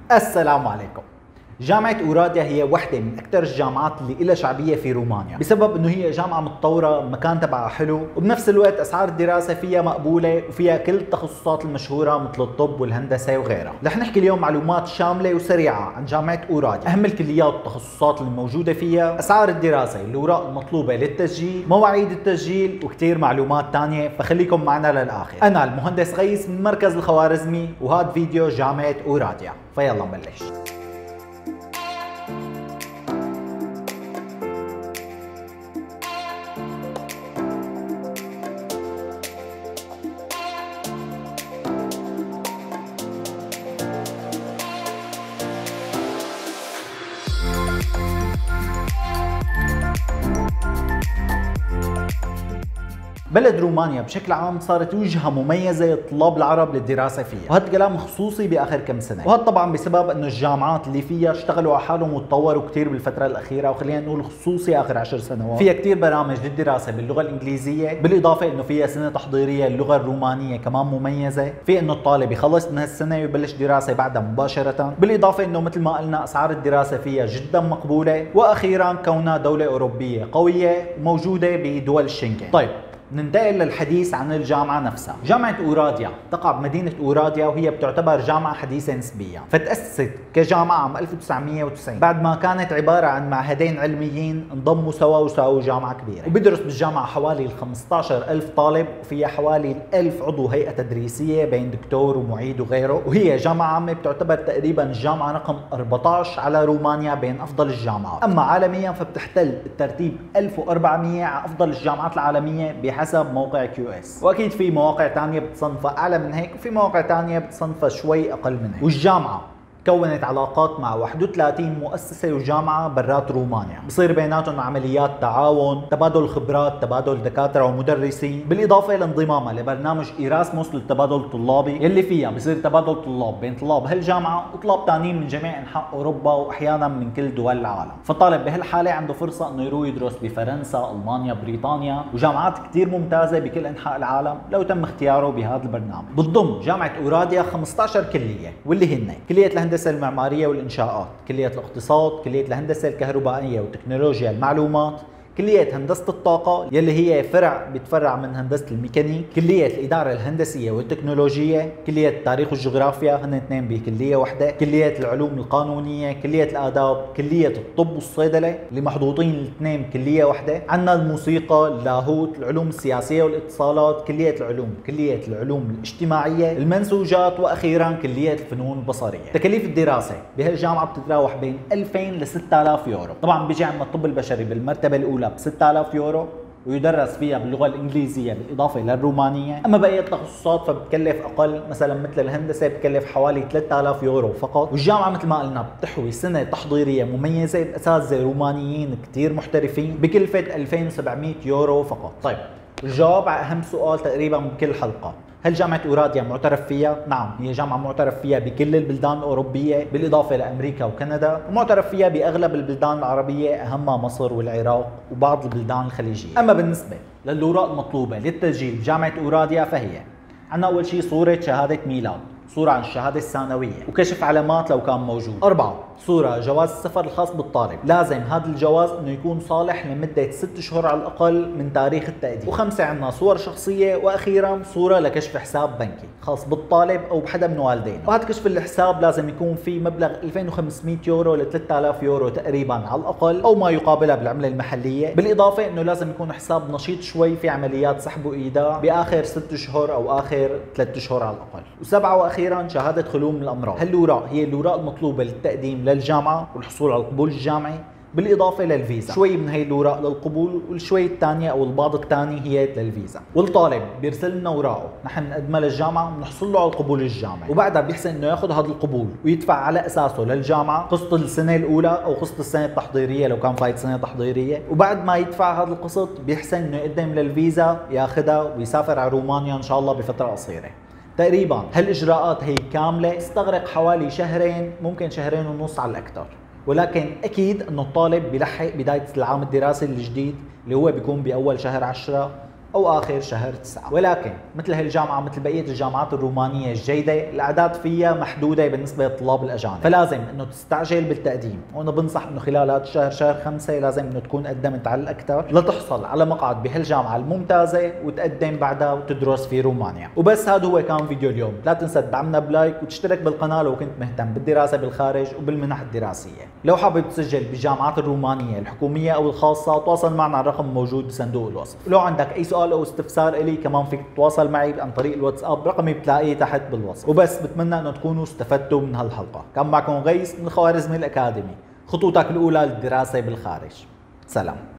السلام عليكم. جامعة أوراديا هي واحدة من أكثر الجامعات اللي لها شعبية في رومانيا، بسبب إنه هي جامعة متطورة، المكان تبعها حلو، وبنفس الوقت أسعار الدراسة فيها مقبولة وفيها كل التخصصات المشهورة مثل الطب والهندسة وغيرها. رح نحكي اليوم معلومات شاملة وسريعة عن جامعة أوراديا، أهم الكليات والتخصصات اللي موجودة فيها، أسعار الدراسة، الأوراق المطلوبة للتسجيل، مواعيد التسجيل وكثير معلومات ثانية، فخليكم معنا للآخر. أنا المهندس غيث من مركز الخوارزمي، وهذا فيديو جامعة أوراديا، فيلا نبلش. بلد رومانيا بشكل عام صارت وجهة مميزة للطلاب العرب للدراسة فيها، وهذا الكلام خصوصي بآخر كم سنة، وهذا طبعا بسبب انه الجامعات اللي فيها اشتغلوا على حالهم وتطوروا كثير بالفترة الأخيرة، وخلينا نقول خصوصي آخر 10 سنوات. فيها كثير برامج للدراسة باللغة الإنجليزية، بالإضافة انه فيها سنة تحضيرية اللغة الرومانية كمان مميزة، في انه الطالب يخلص من هالسنة ويبلش دراسة بعدها مباشرة، بالإضافة انه مثل ما قلنا أسعار الدراسة فيها جدا مقبولة، وأخيرا كونها دولة أوروبية قوية موجودة بدول الشنغن. طيب ننتقل للحديث عن الجامعة نفسها. جامعة أوراديا تقع بمدينة أوراديا، وهي بتعتبر جامعة حديثة نسبيا، فتأسست كجامعة عام 1990 بعد ما كانت عبارة عن معهدين علميين انضموا سوا وساووا جامعة كبيرة. وبيدرس بالجامعة حوالي 15,000 طالب، وفيها حوالي 1000 عضو هيئة تدريسية بين دكتور ومعيد وغيره، وهي جامعة عامة بتعتبر تقريبا الجامعة رقم 14 على رومانيا بين أفضل الجامعات. أما عالميا فبتحتل الترتيب 1400 على أفضل الجامعات العالمية حسب موقع QS، واكيد في مواقع ثانيه بتصنفها اعلى من هيك، وفي مواقع ثانيه بتصنفها شوي اقل من هيك. والجامعه كونت علاقات مع 31 مؤسسة وجامعة برات رومانيا، بصير بيناتهم عمليات تعاون، تبادل خبرات، تبادل دكاترة ومدرسين، بالإضافة لانضمامها لبرنامج إيراسموس للتبادل الطلابي، يلي فيها بصير تبادل طلاب بين طلاب هالجامعة وطلاب ثانيين من جميع أنحاء أوروبا وأحيانا من كل دول العالم. فالطالب بهالحالة عنده فرصة إنه يروح يدرس بفرنسا، ألمانيا، بريطانيا، وجامعات كثير ممتازة بكل أنحاء العالم لو تم اختياره بهذا البرنامج. بتضم جامعة أوراديا 15 كلية، واللي هن كلية الهندسة المعمارية والإنشاءات، كلية الاقتصاد، كلية الهندسة الكهربائية وتكنولوجيا المعلومات، كلية هندسة الطاقة يلي هي فرع بيتفرع من هندسة الميكانيك، كلية الإدارة الهندسية والتكنولوجية، كلية التاريخ والجغرافيا، هن اثنين بكلية واحدة، كلية العلوم القانونية، كلية الآداب، كلية الطب والصيدلة اللي محطوطين الاثنين بكلية واحدة، عندنا الموسيقى، اللاهوت، العلوم السياسية والاتصالات، كلية العلوم، كلية العلوم الاجتماعية، المنسوجات، وأخيرا كلية الفنون البصرية. تكاليف الدراسة بهالجامعة بتتراوح بين 2000 ل 6000 يورو، طبعا بيجي عندنا الطب البشري بالمرتبة الأولى ب 6000 يورو، ويدرس فيها باللغة الإنجليزية بالإضافة للرومانية. أما بقية التخصصات فبتكلف أقل، مثلا مثل الهندسة بتكلف حوالي 3000 يورو فقط. والجامعة مثل ما قلنا بتحوي سنة تحضيرية مميزة بأساتذة رومانيين كتير محترفين بكلفة 2700 يورو فقط. طيب الجواب على أهم سؤال تقريبا بكل حلقة، هل جامعة أوراديا معترف فيها؟ نعم، هي جامعة معترف فيها بكل البلدان الأوروبية بالإضافة لأمريكا وكندا، ومعترف فيها بأغلب البلدان العربية أهمها مصر والعراق وبعض البلدان الخليجية. أما بالنسبة للأوراق المطلوبة للتسجيل بجامعة أوراديا فهي عندنا أول شيء صورة شهادة ميلاد، صورة عن الشهادة الثانوية، وكشف علامات لو كان موجود. 4 صورة جواز السفر الخاص بالطالب، لازم هذا الجواز انه يكون صالح لمدة 6 اشهر على الاقل من تاريخ التقديم. و5 عندنا صور شخصية، واخيرا صورة لكشف حساب بنكي خاص بالطالب او بحدا من والدينه. وهذا كشف الحساب لازم يكون فيه مبلغ 2500 يورو ل 3000 يورو تقريبا على الاقل، او ما يقابلها بالعملة المحلية، بالاضافة انه لازم يكون حساب نشيط شوي في عمليات سحب وايداع باخر 6 اشهر او اخر 3 اشهر على الاقل. و7 واخيرا شهادة خلو من الامراض. هالأوراق هي الأوراق المطلوبة للتقديم للجامعة والحصول على القبول الجامعي، بالإضافة للفيزا. شوي من هي الأوراق للقبول، والشوي الثانية أو البعض الثاني هي للفيزا. والطالب بيرسل لنا أوراقه، نحن بنقدمها للجامعة ونحصل له على القبول الجامعي، وبعدها بيحسن إنه ياخذ هذا القبول ويدفع على أساسه للجامعة قسط السنة الأولى أو قسط السنة التحضيرية لو كان فايت سنة تحضيرية، وبعد ما يدفع هذا القسط بيحسن إنه يقدم للفيزا ياخذها ويسافر على رومانيا إن شاء الله بفترة قصيرة. تقريبا هالإجراءات هي كاملة تستغرق حوالي شهرين، ممكن شهرين ونص على الأكثر، ولكن اكيد انه الطالب بيلحق بدايه العام الدراسي الجديد اللي هو بيكون باول شهر 10 أو آخر شهر 9. ولكن مثل هالجامعة مثل بقية الجامعات الرومانية الجيدة الأعداد فيها محدودة بالنسبة للطلاب الأجانب، فلازم إنه تستعجل بالتقديم. وأنا بنصح إنه خلال هذا الشهر شهر 5 لازم إنه تكون قدمت على الأكثر لتحصل على مقعد بهالجامعة الممتازة وتقدم بعدها وتدرس في رومانيا. وبس هذا هو كان فيديو اليوم، لا تنسى تدعمنا بلايك وتشترك بالقناة لو كنت مهتم بالدراسة بالخارج وبالمنح الدراسية. لو حابب تسجل بالجامعات الرومانية الحكومية أو الخاصة تواصل معنا على الرقم موجود بصندوق الوصف. ولو عندك أي سؤال أو استفسار إلي كمان فيك تتواصل معي عن طريق الواتساب، رقمي بتلاقيه تحت بالوصف. وبس بتمنى أنه تكونوا استفدتوا من هالحلقة. كان معكم غيث من خوارزمي الأكاديمي، خطوتك الأولى للدراسة بالخارج. سلام.